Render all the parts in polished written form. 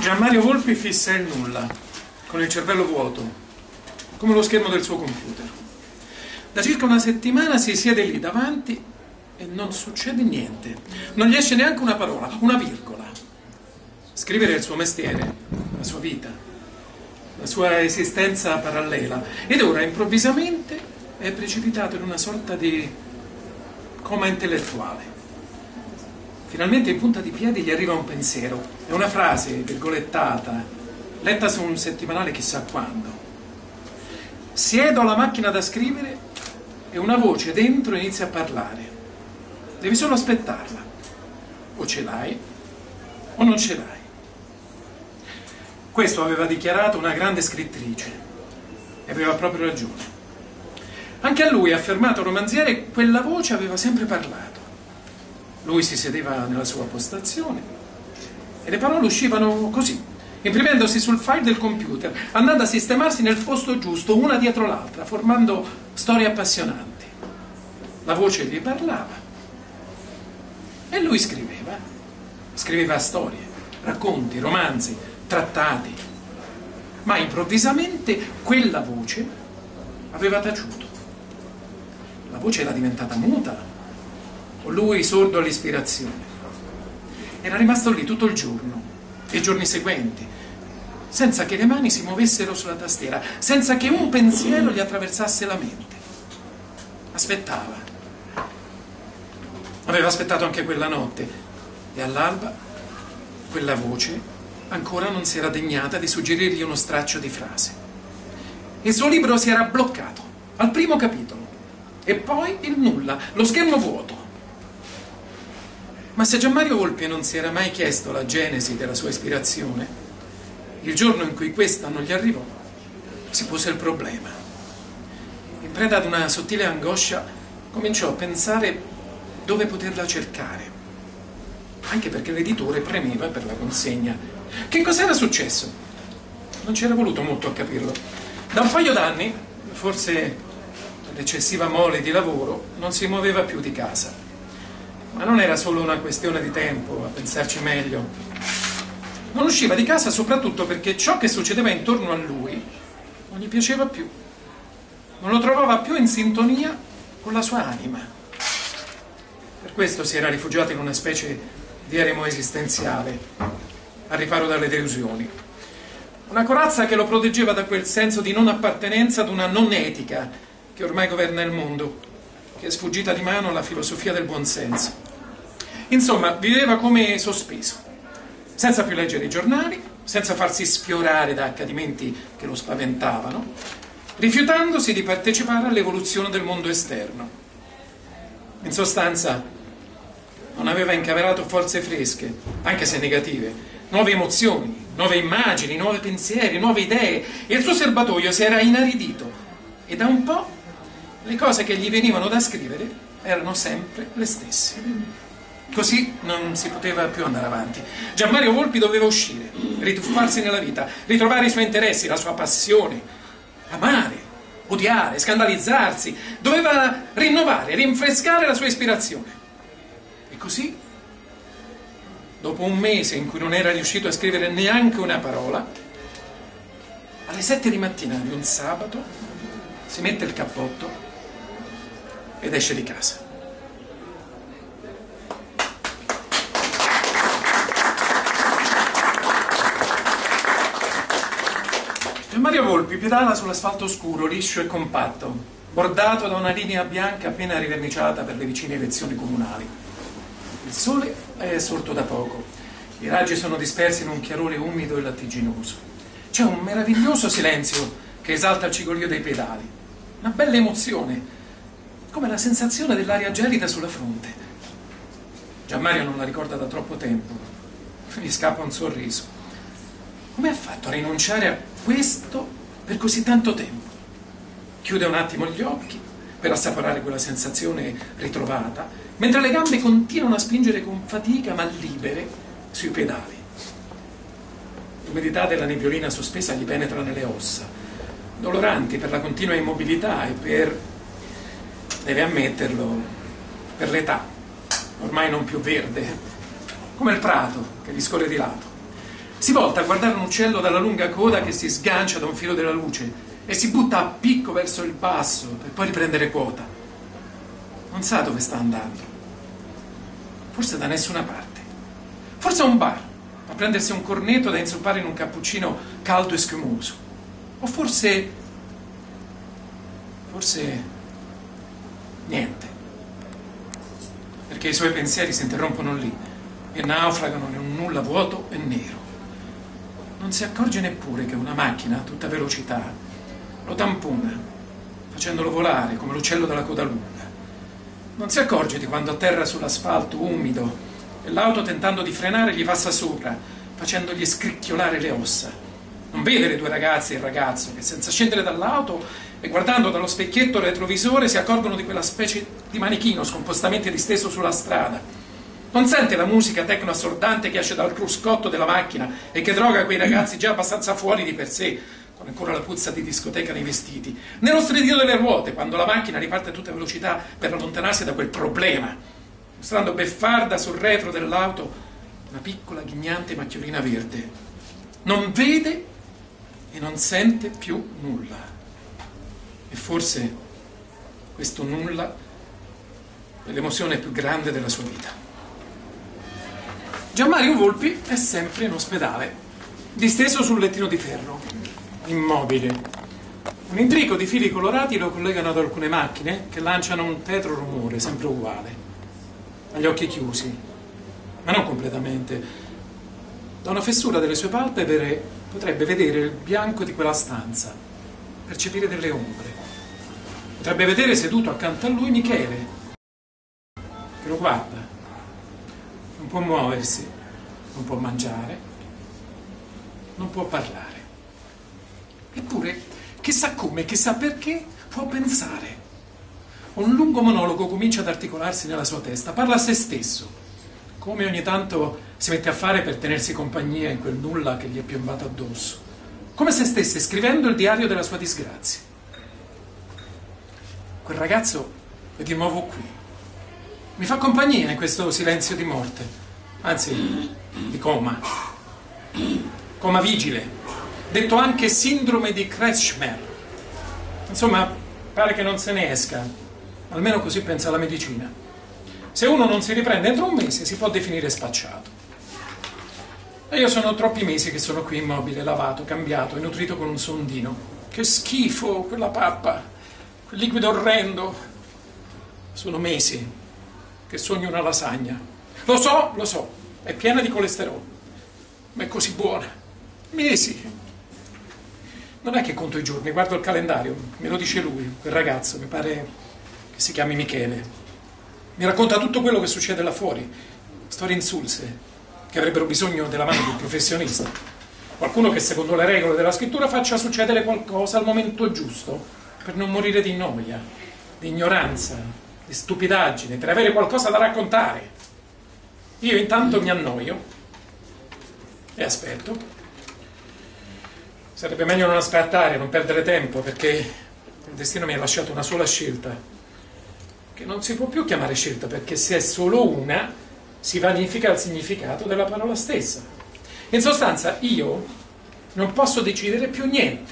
Gianmario Volpi fissa il nulla, con il cervello vuoto, come lo schermo del suo computer. Da circa una settimana si siede lì davanti e non succede niente. Non gli esce neanche una parola, una virgola. Scrivere è il suo mestiere, la sua vita, la sua esistenza parallela. Ed ora, improvvisamente, è precipitato in una sorta di coma intellettuale. Finalmente in punta di piedi gli arriva un pensiero. È una frase virgolettata, letta su un settimanale chissà quando. Siedo alla macchina da scrivere e una voce dentro inizia a parlare. Devi solo aspettarla. O ce l'hai o non ce l'hai. Questo aveva dichiarato una grande scrittrice e aveva proprio ragione. Anche a lui, affermato romanziere, quella voce aveva sempre parlato. Lui si sedeva nella sua postazione e le parole uscivano così, imprimendosi sul file del computer, andando a sistemarsi nel posto giusto, una dietro l'altra, formando storie appassionanti. La voce gli parlava e lui scriveva storie, racconti, romanzi, trattati. Ma improvvisamente quella voce aveva taciuto. La voce era diventata muta, o lui sordo all'ispirazione. Era rimasto lì tutto il giorno e i giorni seguenti, senza che le mani si muovessero sulla tastiera, senza che un pensiero gli attraversasse la mente. Aspettava. Aveva aspettato anche quella notte e all'alba quella voce ancora non si era degnata di suggerirgli uno straccio di frase. Il suo libro si era bloccato al primo capitolo e poi il nulla, lo schermo vuoto. Ma se Gianmario Volpi non si era mai chiesto la genesi della sua ispirazione, il giorno in cui questa non gli arrivò, si pose il problema. In preda ad una sottile angoscia, cominciò a pensare dove poterla cercare, anche perché l'editore premeva per la consegna. Che cos'era successo? Non c'era voluto molto a capirlo. Da un paio d'anni, forse per l'eccessiva mole di lavoro, non si muoveva più di casa. Ma non era solo una questione di tempo, a pensarci meglio. Non usciva di casa soprattutto perché ciò che succedeva intorno a lui non gli piaceva più. Non lo trovava più in sintonia con la sua anima. Per questo si era rifugiato in una specie di eremo esistenziale, al riparo dalle delusioni. Una corazza che lo proteggeva da quel senso di non appartenenza ad una non etica che ormai governa il mondo, che è sfuggita di mano alla filosofia del buonsenso. Insomma, viveva come sospeso, senza più leggere i giornali, senza farsi sfiorare da accadimenti che lo spaventavano, rifiutandosi di partecipare all'evoluzione del mondo esterno. In sostanza, non aveva incamerato forze fresche, anche se negative, nuove emozioni, nuove immagini, nuovi pensieri, nuove idee, e il suo serbatoio si era inaridito, e da un po' le cose che gli venivano da scrivere erano sempre le stesse. Così non si poteva più andare avanti. Gianmario Volpi doveva uscire, rituffarsi nella vita, ritrovare i suoi interessi, la sua passione, amare, odiare, scandalizzarsi. Doveva rinnovare, rinfrescare la sua ispirazione. E così, dopo un mese in cui non era riuscito a scrivere neanche una parola, alle 7 di mattina di un sabato si mette il cappotto ed esce di casa. Gianmario Volpi pedala sull'asfalto scuro, liscio e compatto, bordato da una linea bianca appena riverniciata per le vicine elezioni comunali. Il sole è sorto da poco, i raggi sono dispersi in un chiarore umido e lattiginoso. C'è un meraviglioso silenzio che esalta il cigolio dei pedali, una bella emozione, come la sensazione dell'aria gelida sulla fronte. Gianmario non la ricorda da troppo tempo, gli scappa un sorriso. Come ha fatto a rinunciare a questo per così tanto tempo? Chiude un attimo gli occhi per assaporare quella sensazione ritrovata, mentre le gambe continuano a spingere con fatica ma libere sui pedali. L'umidità della nebbiolina sospesa gli penetra nelle ossa, doloranti per la continua immobilità e per, deve ammetterlo, per l'età, ormai non più verde, come il prato che gli scorre di lato. Si volta a guardare un uccello dalla lunga coda che si sgancia da un filo della luce e si butta a picco verso il basso per poi riprendere quota. Non sa dove sta andando. Forse da nessuna parte. Forse a un bar, a prendersi un cornetto da inzuppare in un cappuccino caldo e schiumoso. O forse niente. Perché i suoi pensieri si interrompono lì e naufragano in un nulla vuoto e nero. Non si accorge neppure che una macchina a tutta velocità lo tampona, facendolo volare come l'uccello dalla coda lunga. Non si accorge di quando atterra sull'asfalto umido e l'auto, tentando di frenare, gli passa sopra, facendogli scricchiolare le ossa. Non vede le due ragazze e il ragazzo che, senza scendere dall'auto e guardando dallo specchietto retrovisore, si accorgono di quella specie di manichino scompostamente disteso sulla strada. Non sente la musica tecno assordante che esce dal cruscotto della macchina e che droga quei ragazzi già abbastanza fuori di per sé, con ancora la puzza di discoteca nei vestiti, né lo stridio delle ruote quando la macchina riparte a tutta velocità per allontanarsi da quel problema, mostrando beffarda sul retro dell'auto una piccola ghignante macchiolina verde. Non vede e non sente più nulla. E forse questo nulla è l'emozione più grande della sua vita. Gianmario Volpi è sempre in ospedale, disteso sul lettino di ferro, immobile. Un intrico di fili colorati lo collegano ad alcune macchine che lanciano un tetro rumore sempre uguale. Ha gli occhi chiusi, ma non completamente. Da una fessura delle sue palpebre potrebbe vedere il bianco di quella stanza, percepire delle ombre. Potrebbe vedere seduto accanto a lui Michele, che lo guarda. Non può muoversi, non può mangiare, non può parlare. Eppure, chissà come, chissà perché, può pensare. Un lungo monologo comincia ad articolarsi nella sua testa, parla a se stesso, come ogni tanto si mette a fare per tenersi compagnia in quel nulla che gli è piombato addosso, come se stesse scrivendo il diario della sua disgrazia. Quel ragazzo è di nuovo qui. Mi fa compagnia in questo silenzio di morte, anzi di coma vigile, detto anche sindrome di Kretschmer. Insomma, pare che non se ne esca, almeno così pensa la medicina. Se uno non si riprende entro un mese si può definire spacciato. E io sono troppi mesi che sono qui immobile, lavato, cambiato e nutrito con un sondino. Che schifo quella pappa, quel liquido orrendo. Sono mesi che sogno una lasagna. Lo so, è piena di colesterolo, ma è così buona. Mesi. Non è che conto i giorni, guardo il calendario, me lo dice lui, quel ragazzo, mi pare che si chiami Michele. Mi racconta tutto quello che succede là fuori, storie insulse, che avrebbero bisogno della mano di un professionista. Qualcuno che secondo le regole della scrittura faccia succedere qualcosa al momento giusto, per non morire di noia, di ignoranza, di stupidaggine, per avere qualcosa da raccontare. Io intanto mi annoio e aspetto. Sarebbe meglio non aspettare, non perdere tempo, perché il destino mi ha lasciato una sola scelta, che non si può più chiamare scelta, perché se è solo una, si vanifica il significato della parola stessa. In sostanza, io non posso decidere più niente,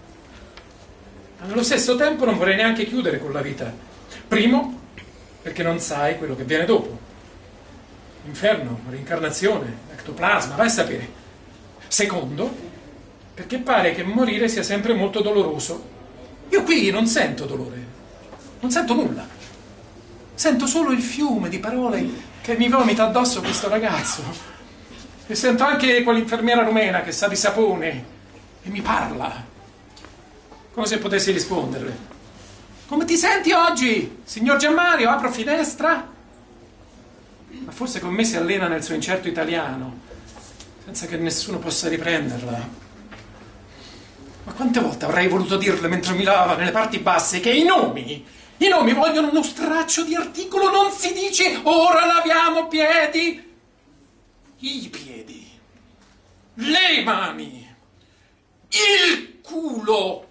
ma nello stesso tempo non vorrei neanche chiudere con la vita. Primo, perché non sai quello che viene dopo. Inferno, reincarnazione, ectoplasma, vai a sapere. Secondo, perché pare che morire sia sempre molto doloroso. Io qui non sento dolore, non sento nulla. Sento solo il fiume di parole che mi vomita addosso questo ragazzo. E sento anche quell'infermiera rumena che sa di sapone e mi parla, come se potessi risponderle. Come ti senti oggi, signor Gianmario? Apro finestra? Ma forse con me si allena nel suo incerto italiano, senza che nessuno possa riprenderla. Ma quante volte avrei voluto dirle mentre mi lava nelle parti basse che i nomi vogliono uno straccio di articolo, non si dice ora laviamo piedi. I piedi, le mani, il culo.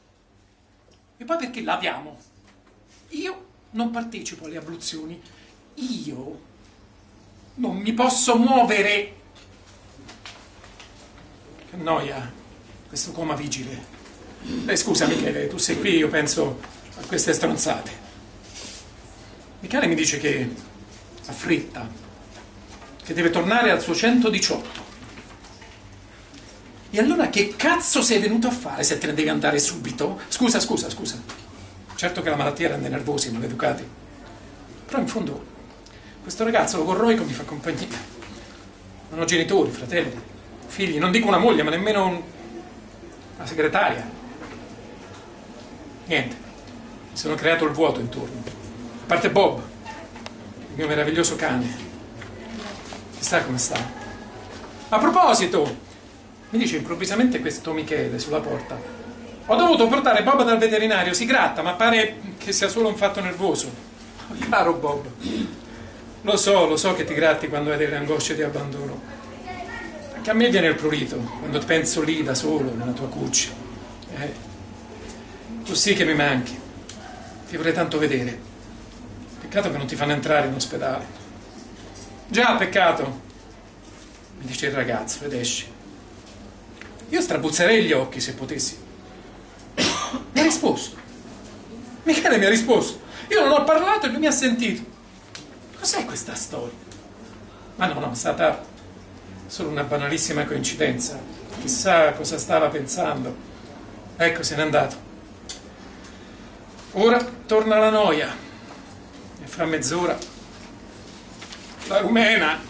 E poi perché laviamo? Io non partecipo alle abluzioni. Io non mi posso muovere. noia, questo coma vigile. Scusa Michele, tu sei qui, io penso a queste stronzate. Michele mi dice che ha fretta, che deve tornare al suo 118. E allora che cazzo sei venuto a fare se te ne devi andare subito? Scusa. Certo che la malattia rende nervosi, maleducati. Però in fondo questo ragazzo logorroico mi fa compagnia. Non ho genitori, fratelli, figli, non dico una moglie, ma nemmeno una segretaria. Niente, mi sono creato il vuoto intorno. A parte Bob, il mio meraviglioso cane. Chissà come sta. A proposito, mi dice improvvisamente questo Michele sulla porta: ho dovuto portare Bob dal veterinario, si gratta, ma pare che sia solo un fatto nervoso. Caro Bob, lo so che ti gratti quando hai delle angosce di abbandono. Anche a me viene il prurito quando penso lì da solo nella tua cuccia. Tu sì che mi manchi, ti vorrei tanto vedere. Peccato che non ti fanno entrare in ospedale. Già, peccato, mi dice il ragazzo ed esce. Io strabuzzerei gli occhi se potessi. Mi ha risposto. Michele mi ha risposto. Io non ho parlato e lui mi ha sentito. Cos'è questa storia? Ma no, è stata solo una banalissima coincidenza. Chissà cosa stava pensando. Ecco, se n'è andato. Ora torna la noia. E fra mezz'ora la rumena.